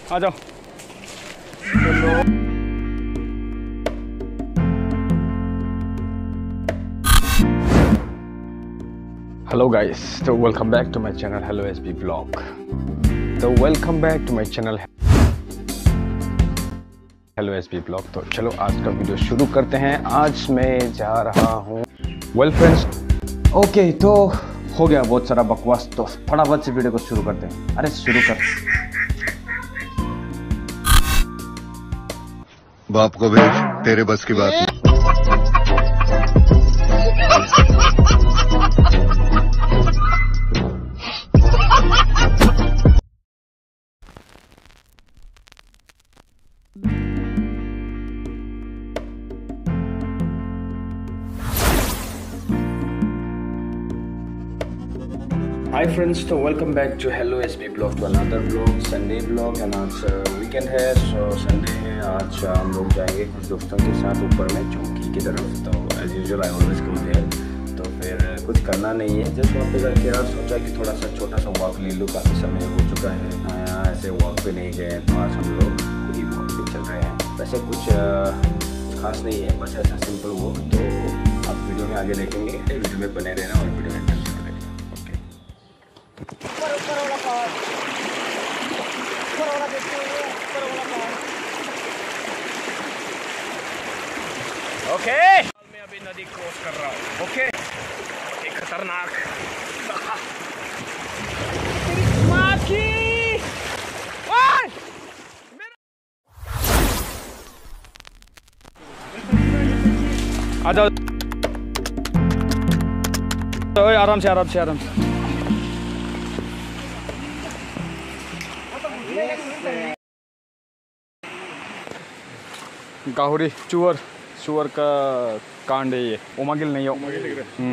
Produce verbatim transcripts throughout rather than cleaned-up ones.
आ जाओ। Hello guys, तो welcome back to my channel hello SB blog. तो welcome back to my channel hello SB blog. तो चलो आज का वीडियो शुरू करते हैं। आज मैं जा रहा हूँ वेल फ्रेंड्स। ओके, तो हो गया बहुत सारा बकवास, तो फटाफट से वीडियो को शुरू करते हैं। अरे शुरू कर। बाप को भेज, तेरे बस की बात नहीं। हाय फ्रेंड्स, तो welcome back to hello SB blog, to another blog, Sunday blog. And आज वीकेंड है, सो संडे है। आज हम लोग जाएंगे कुछ दोस्तों के साथ ऊपर में चौकी की तरफ। तो as usual I always go there. तो फिर कुछ करना नहीं है, जस्ट वहाँ पे जाके यार सोचा कि थोड़ा सा छोटा सा वॉक ले लूँ। काफ़ी समय हो चुका है यहाँ ऐसे वॉक पे नहीं गए, तो आज हम लोग खुद ही वॉक पे चल रहे हैं। वैसे कुछ खास नहीं है, बस ऐसा सिंपल वॉक। तो आप वीडियो में आगे देखेंगे, वीडियो में बने रहना और वीडियो में ओके okay. मैं अभी नदी क्रॉस कर रहा हूँ। Okay okay. एक खतरनाक आ जाओ, आराम से आराम से आराम से। गाहुरी चुअर चुअर का कांड है ये। ओमागिल नहीं है।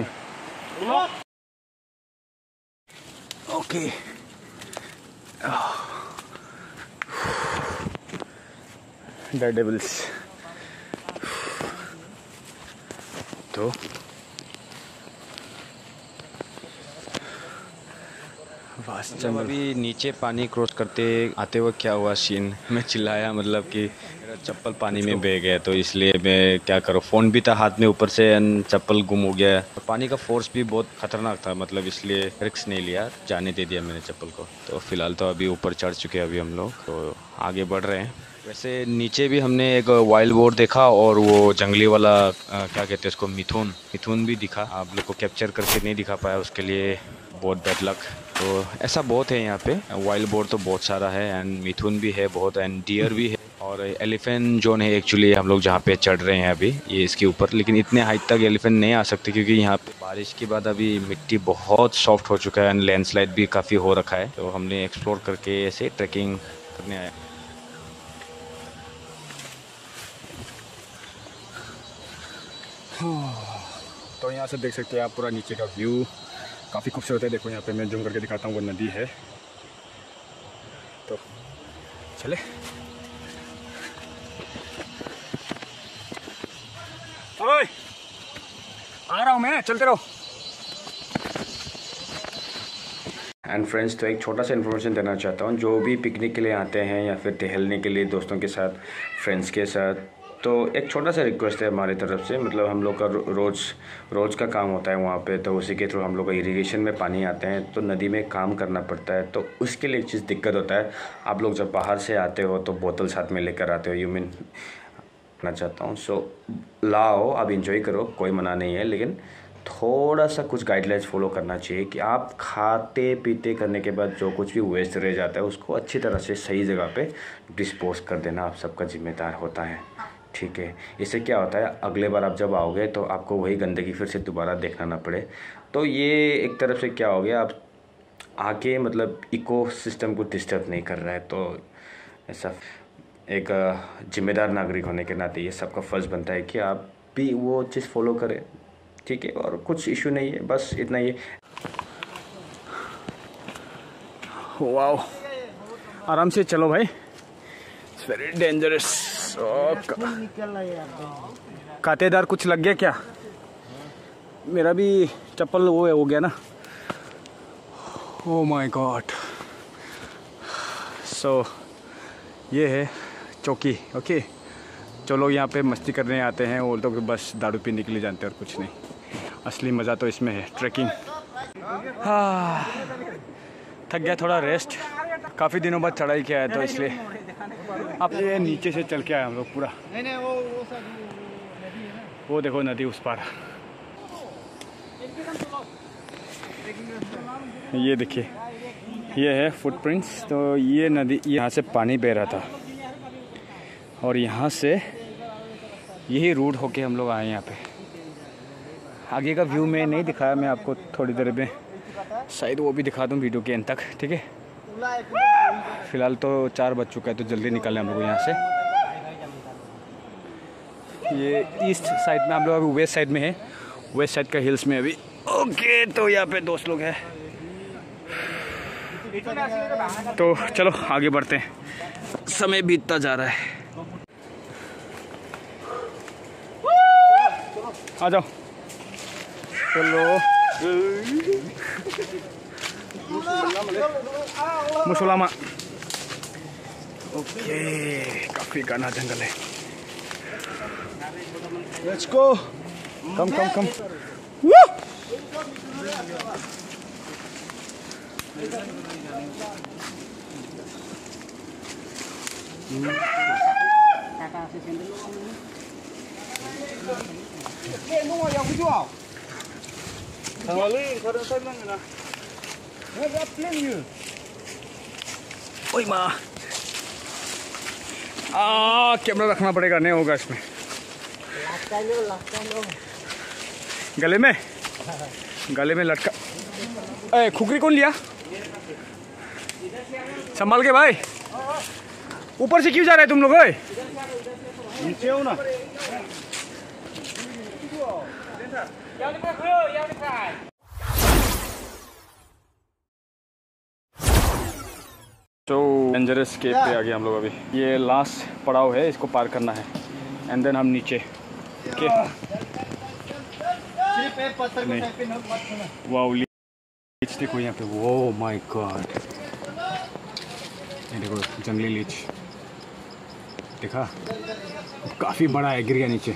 Okay dead devils. तो जब अभी नीचे पानी क्रॉस करते आते हुए क्या हुआ सीन, मैं चिल्लाया, मतलब कि मेरा चप्पल पानी में बह गया। तो इसलिए मैं क्या करूँ, फ़ोन भी था हाथ में, ऊपर से चप्पल गुम हो गया। पानी का फोर्स भी बहुत खतरनाक था, मतलब इसलिए रिस्क नहीं लिया, जाने दे दिया मैंने चप्पल को। तो फिलहाल तो अभी ऊपर चढ़ चुके हैं अभी हम लोग, तो आगे बढ़ रहे हैं। वैसे नीचे भी हमने एक वाइल्ड बोर देखा और वो जंगली वाला आ, क्या कहते हैं उसको, मिथुन मिथुन भी दिखा। आप लोग को कैप्चर करके नहीं दिखा पाया, उसके लिए बहुत बैड लक। तो ऐसा बहुत है यहाँ पे, वाइल्ड बोर तो बहुत सारा है, एंड मिथुन भी है बहुत, एंड डियर भी है, और एलिफेंट जोन है एक्चुअली हम लोग जहाँ पे चढ़ रहे हैं अभी, ये इसके ऊपर। लेकिन इतने हाइट तक एलिफेंट नहीं आ सकते, क्योंकि यहाँ पे बारिश के बाद अभी मिट्टी बहुत सॉफ्ट हो चुका है, एंड लैंडस्लाइड भी काफ़ी हो रखा है। तो हमने एक्सप्लोर करके ऐसे ट्रैकिंग करने आए। तो यहाँ से देख सकते हैं आप पूरा नीचे का व्यू, काफ़ी खूबसूरत है। देखो यहाँ पे मैं जूम करके दिखाता हूँ, वो नदी है। तो चले, ओए आ रहा हूँ मैं, चलते रहो। एंड फ्रेंड्स, तो एक छोटा सा इन्फॉर्मेशन देना चाहता हूँ, जो भी पिकनिक के लिए आते हैं या फिर टहलने के लिए दोस्तों के साथ, फ्रेंड्स के साथ, तो एक छोटा सा रिक्वेस्ट है हमारी तरफ से। मतलब हम लोग का रोज़ रोज़ का काम होता है वहाँ पे, तो उसी के थ्रू हम लोग का इरिगेशन में पानी आते हैं, तो नदी में काम करना पड़ता है। तो उसके लिए एक चीज़ दिक्कत होता है, आप लोग जब बाहर से आते हो तो बोतल साथ में लेकर आते हो। यू मीन करना चाहता हूँ, सो लाओ, आप इंजॉय करो, कोई मना नहीं है, लेकिन थोड़ा सा कुछ गाइडलाइंस फॉलो करना चाहिए कि आप खाते पीते करने के बाद जो कुछ भी वेस्ट रह जाता है उसको अच्छी तरह से सही जगह पे डिस्पोज कर देना आप सबका जिम्मेदार होता है, ठीक है। इससे क्या होता है, अगले बार आप जब आओगे तो आपको वही गंदगी फिर से दोबारा देखना ना पड़े। तो ये एक तरफ से क्या हो गया, आप आके मतलब इको सिस्टम को डिस्टर्ब नहीं कर रहा है। तो ऐसा एक जिम्मेदार नागरिक होने के नाते ये सबका फ़र्ज़ बनता है कि आप भी वो चीज़ फॉलो करें, ठीक है। और कुछ इशू नहीं है, बस इतना ही। वाओ, आराम से चलो भाई, इट्स वेरी डेंजरस। कांटेदार कुछ लग गया क्या? मेरा भी चप्पल वो हो गया ना। Oh my God. सो ये है चौकी। ओके, जो लोग यहाँ पे मस्ती करने आते हैं वो तो बस दारू पीने के लिए जानते हैं और कुछ नहीं। असली मज़ा तो इसमें है, ट्रैकिंग। हाँ, थक गया, थोड़ा रेस्ट। काफ़ी दिनों बाद चढ़ाई किया है तो इसलिए अब ये नीचे से चल के आए हम लोग पूरा। वो देखो नदी उस पार, ये देखिए, ये है फुटप्रिंट्स। तो ये नदी, यहाँ से पानी बह रहा था और यहाँ से यही रूट होके हम लोग आए यहाँ पे। आगे का व्यू में नहीं दिखाया मैं आपको, थोड़ी देर में शायद वो भी दिखा दूँ वीडियो के अंत तक, ठीक है। फिलहाल तो चार बज चुका है तो जल्दी निकलने हम लोग यहाँ से। ये ईस्ट साइड में, हम लोग अभी वेस्ट साइड में है, वेस्ट साइड का हिल्स में अभी। ओके, तो यहाँ पे दोस्त लोग हैं, तो चलो आगे बढ़ते हैं, समय बीतता जा रहा है। आ जाओ, चलो। मुसलामा। ओके, काफी घना जंगल है। Let's go, come come come. ओए माँ, आ कैमरा रखना पड़ेगा, नहीं होगा इसमें। गले में गले में लटका। ए, खुकरी कौन लिया? संभाल के भाई। ऊपर से क्यों जा रहे तुम लोग? ओए नीचे हो ना। तो डेंजरस केप पे आ गए हम लोग अभी। ये लास्ट पड़ाव है, इसको पार करना है एंड देन हम नीचे। ओके, वाओ, लीच देखो यहाँ पे। वो माय गॉड, ये देखो जंगली लीच, देखा? काफी बड़ा है, गिर गया नीचे।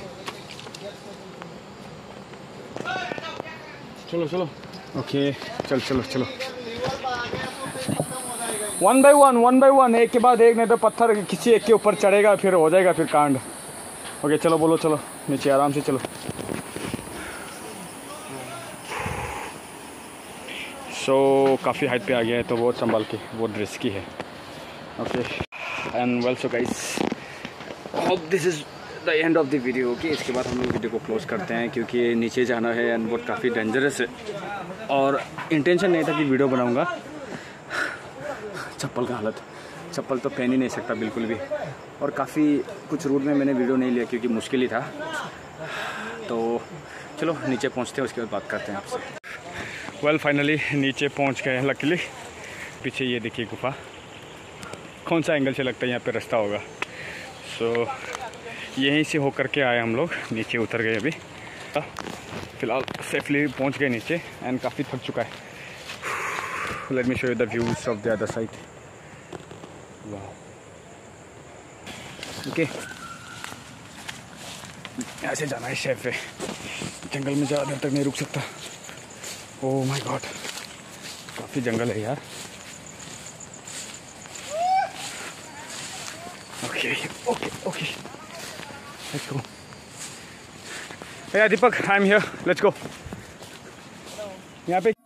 चलो चलो, ओके, चल चलो चलो, one by one, one by one, एक के बाद एक, नहीं तो पत्थर किसी एक के ऊपर चढ़ेगा फिर हो जाएगा फिर कांड। ओके चलो, बोलो चलो नीचे, आराम से चलो। सो so, काफ़ी हाइट पे आ गया है तो बहुत संभाल के, बहुत रिस्की है। Okay, and well so guys, hope this is the end of the video. Okay, इसके बाद हम लोग वीडियो को क्लोज करते हैं क्योंकि नीचे जाना है एंड बहुत काफ़ी डेंजरस है और इंटेंशन नहीं था कि वीडियो बनाऊंगा। चप्पल का हालत, चप्पल तो पहन ही नहीं सकता बिल्कुल भी, और काफ़ी कुछ रूट में मैंने वीडियो नहीं लिया क्योंकि मुश्किल ही था। तो चलो नीचे पहुंचते हैं, उसके बाद बात करते हैं आपसे। वेल फाइनली नीचे पहुंच गए हैं लकीली। पीछे ये देखिए गुफा, कौन सा एंगल से लगता है यहाँ पे रास्ता होगा। सो so, यहीं से होकर के आए हम लोग, नीचे उतर गए अभी। फ़िलहाल सेफली पहुंच गए नीचे एंड काफ़ी थक चुका है। Let me show you the views of the other side. वाह, ओके, यहाँ से जाना है शेफ है, जंगल में ज़्यादा देर तक नहीं रुक सकता। ओह माय गॉड, काफ़ी जंगल है यार। Okay okay okay, let's go. Hey Deepak, I am here, let's go. यहाँ पे